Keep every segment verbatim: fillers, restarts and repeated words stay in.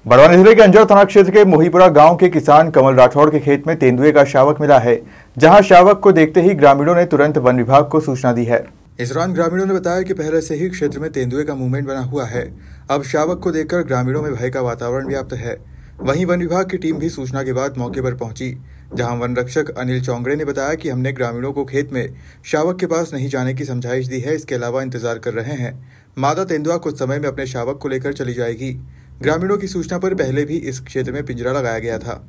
बड़वानी जिले के अंजड़ थाना क्षेत्र के मोहीपुरा गांव के किसान कमल राठौड़ के खेत में तेंदुए का शावक मिला है, जहां शावक को देखते ही ग्रामीणों ने तुरंत वन विभाग को सूचना दी है। इस दौरान ग्रामीणों ने बताया कि पहले से ही क्षेत्र में तेंदुए का मूवमेंट बना हुआ है। अब शावक को देखकर ग्रामीणों में भय का वातावरण व्याप्त है। वहीं वन विभाग की टीम भी सूचना के बाद मौके पर पहुंची, जहां वन रक्षक अनिल चौंगड़े ने बताया कि हमने ग्रामीणों को खेत में शावक के पास नहीं जाने की समझाइश दी है। इसके अलावा इंतजार कर रहे हैं। मादा तेंदुआ कुछ समय में अपने शावक को लेकर चली जाएगी। ग्रामीणों की सूचना पर पहले भी इस क्षेत्र में पिंजरा लगाया गया था।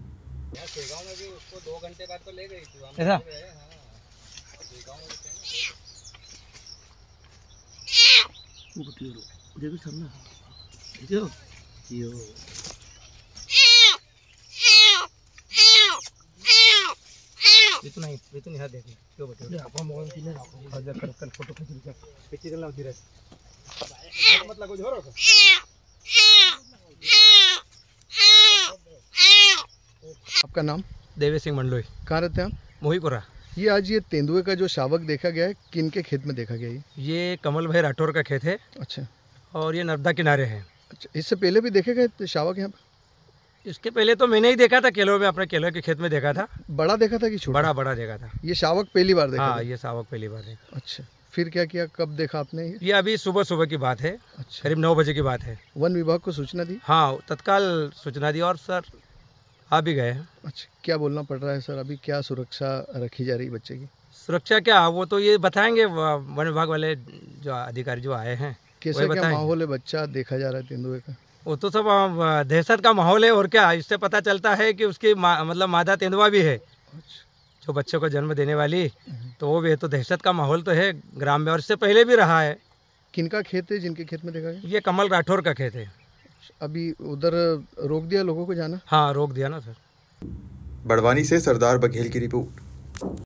इतना ही इतना ही हाथ देखना क्यों बटे अपन मोबाइल किने रखो हजार कर कर फोटो खींच लीजिए पीछे चलना धीरे से मत लगो झोरो आपका नाम? देवी सिंह मंडलोई। कहाँ रहते हैं आप? मोहीपुरा। ये आज ये तेंदुए का जो शावक देखा गया है, किन के खेत में देखा गया है? ये कमल भाई राठौर का खेत है। अच्छा। और ये नर्मदा किनारे है। अच्छा, इससे पहले भी देखे गए शावक यहाँ पर? इसके पहले तो मैंने ही देखा था, केलो में, अपने केलो के खेत में देखा था। बड़ा देखा था कि छोटा? बड़ा बड़ा देखा था। ये शावक पहली बार देखा? हाँ, ये शावक पहली बार देखा। अच्छा, फिर क्या किया, कब देखा आपने ये? ये अभी सुबह सुबह की बात है। अच्छा। करीब नौ बजे की बात है। वन विभाग को सूचना दी? हाँ, तत्काल सूचना दी और सर आ भी गए हैं। अच्छा, क्या बोलना पड़ रहा है सर? अभी क्या सुरक्षा रखी जा रही बच्चे की? सुरक्षा क्या, वो तो ये बताएंगे वन विभाग वाले जो अधिकारी जो आए हैं। कैसे क्या माहौल है? बच्चा देखा जा रहा है तेंदुए का? वो तो सब दहशत का माहौल है और क्या। इससे पता चलता है कि उसकी मा, मतलब मादा तेंदुआ भी है। अच्छा। जो बच्चों को जन्म देने वाली, तो वो भी है। तो दहशत का माहौल तो है ग्राम में, और इससे पहले भी रहा है। किनका खेत है जिनके खेत में देखा गया? ये कमल राठौर का खेत है। अभी उधर रोक दिया लोगों को जाना? हाँ, रोक दिया ना सर। बड़वानी से सरदार बघेल की रिपोर्ट।